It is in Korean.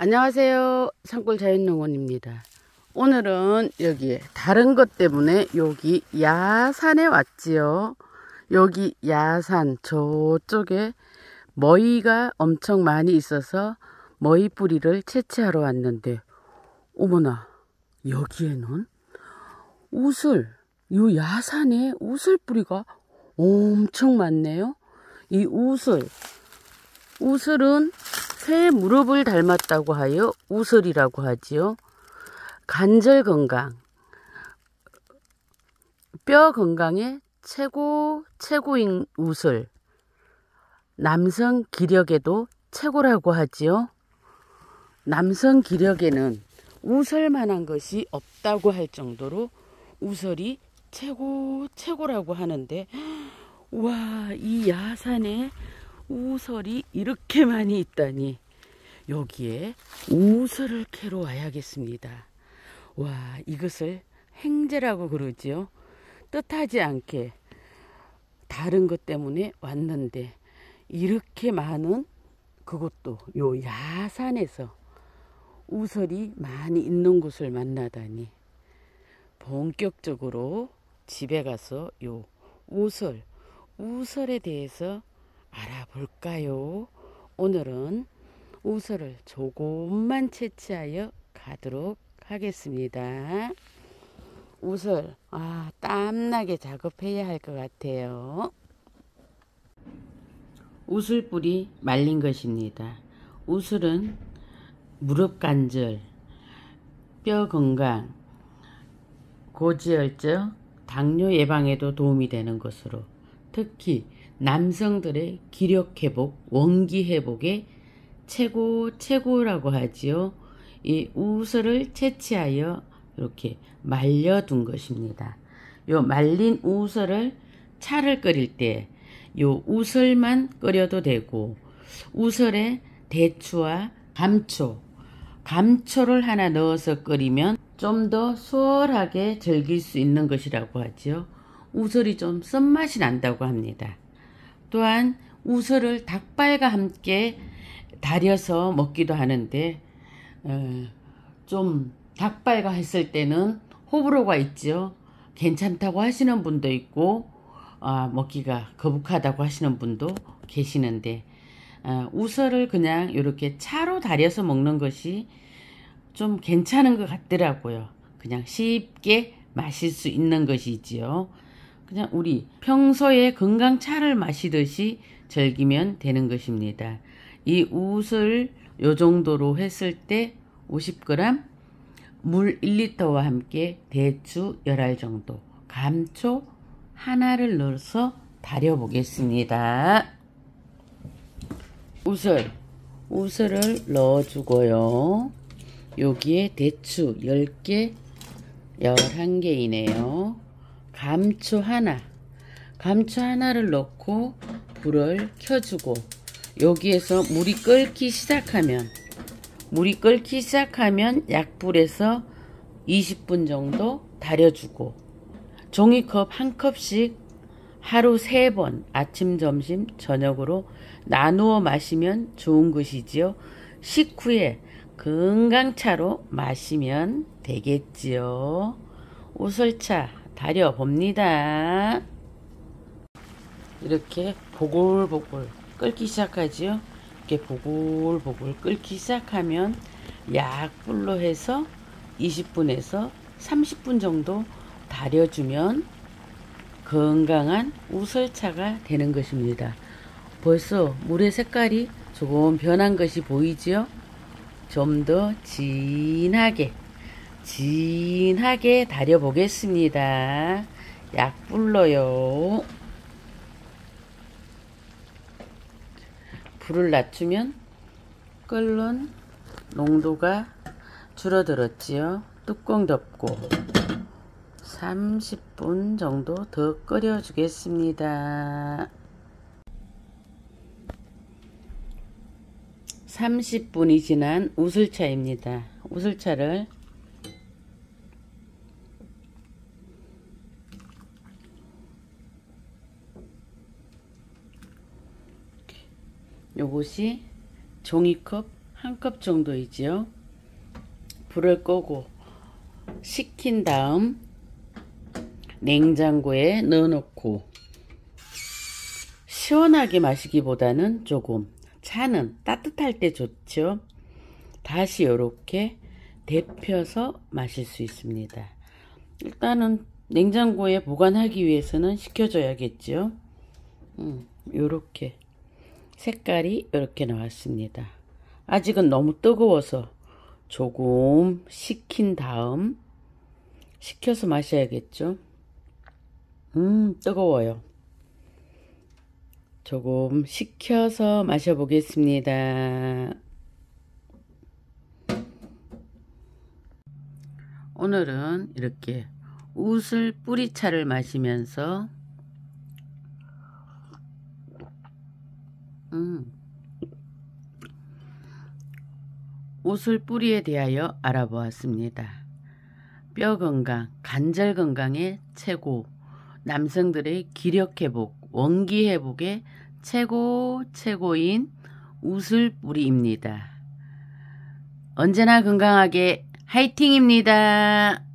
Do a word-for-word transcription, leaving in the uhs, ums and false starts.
안녕하세요. 산골자연농원입니다. 오늘은 여기에 다른 것 때문에 여기 야산에 왔지요. 여기 야산 저쪽에 머위가 엄청 많이 있어서 머위 뿌리를 채취하러 왔는데, 어머나, 여기에는 우슬, 이 야산에 우슬 뿌리가 엄청 많네요. 이 우슬, 우슬은 새 무릎을 닮았다고 하여 우슬이라고 하지요. 관절 건강, 뼈 건강에 최고 최고인 우슬, 남성 기력에도 최고라고 하지요. 남성 기력에는 우슬만한 것이 없다고 할 정도로 우슬이 최고 최고라고 하는데, 와, 이 야산에 우슬이 이렇게 많이 있다니 여기에 우슬을 캐러 와야겠습니다. 와, 이것을 행제라고 그러지요. 뜻하지 않게 다른 것 때문에 왔는데 이렇게 많은, 그것도 요 야산에서 우슬이 많이 있는 곳을 만나다니, 본격적으로 집에 가서 요 우슬, 우슬에 대해서 알아볼까요? 오늘은 우슬을 조금만 채취하여 가도록 하겠습니다. 우슬, 아, 땀나게 작업해야 할 것 같아요. 우슬 뿌리 말린 것입니다. 우슬은 무릎 관절, 뼈 건강, 고지혈증, 당뇨 예방에도 도움이 되는 것으로, 특히 남성들의 기력 회복, 원기 회복에 최고 최고라고 하지요. 이 우슬을 채취하여 이렇게 말려둔 것입니다. 요 말린 우슬을 차를 끓일 때 요 우슬만 끓여도 되고, 우슬에 대추와 감초, 감초를 하나 넣어서 끓이면 좀 더 수월하게 즐길 수 있는 것이라고 하지요. 우슬이 좀 쓴맛이 난다고 합니다. 또한 우슬을 닭발과 함께 달여서 먹기도 하는데, 어, 좀 닭발과 했을 때는 호불호가 있죠. 괜찮다고 하시는 분도 있고, 어, 먹기가 거북하다고 하시는 분도 계시는데, 어, 우슬을 그냥 이렇게 차로 달여서 먹는 것이 좀 괜찮은 것 같더라고요. 그냥 쉽게 마실 수 있는 것이지요. 그냥 우리 평소에 건강차를 마시듯이 즐기면 되는 것입니다. 이 우슬 요 정도로 했을 때 오십 그램, 물 일 리터와 함께 대추 열 알 정도, 감초 하나를 넣어서 달여 보겠습니다. 우슬, 우슬을 넣어주고요. 여기에 대추 열 개, 열한 개이네요. 감초 하나, 감초 하나를 넣고 불을 켜주고, 여기에서 물이 끓기 시작하면 물이 끓기 시작하면 약불에서 이십 분 정도 달여주고, 종이컵 한 컵씩 하루 세 번 아침, 점심, 저녁으로 나누어 마시면 좋은 것이지요. 식후에 건강차로 마시면 되겠지요. 우슬차 달여 봅니다. 이렇게 보글보글 끓기 시작하지요. 이렇게 보글보글 끓기 시작하면 약불로 해서 이십 분에서 삼십 분 정도 달여주면 건강한 우슬차가 되는 것입니다. 벌써 물의 색깔이 조금 변한 것이 보이지요? 좀 더 진하게 진하게 달여 보겠습니다. 약불로요. 불을 낮추면 끓는 농도가 줄어들었지요. 뚜껑 덮고 삼십 분 정도 더 끓여 주겠습니다. 삼십 분이 지난 우슬차입니다. 우슬차를 요것이 종이컵 한 컵 정도이지요. 불을 끄고 식힌 다음 냉장고에 넣어놓고 시원하게 마시기보다는 조금 차는 따뜻할 때 좋죠. 다시 이렇게 데펴서 마실 수 있습니다. 일단은 냉장고에 보관하기 위해서는 식혀줘야겠죠. 음, 요렇게 색깔이 이렇게 나왔습니다. 아직은 너무 뜨거워서 조금 식힌 다음 식혀서 마셔야겠죠. 음, 뜨거워요. 조금 식혀서 마셔보겠습니다. 오늘은 이렇게 우슬 뿌리차를 마시면서 음, 우슬 뿌리에 대하여 알아보았습니다. 뼈 건강, 관절 건강에 최고, 남성들의 기력 회복, 원기 회복에 최고 최고인 우슬 뿌리입니다. 언제나 건강하게 화이팅입니다.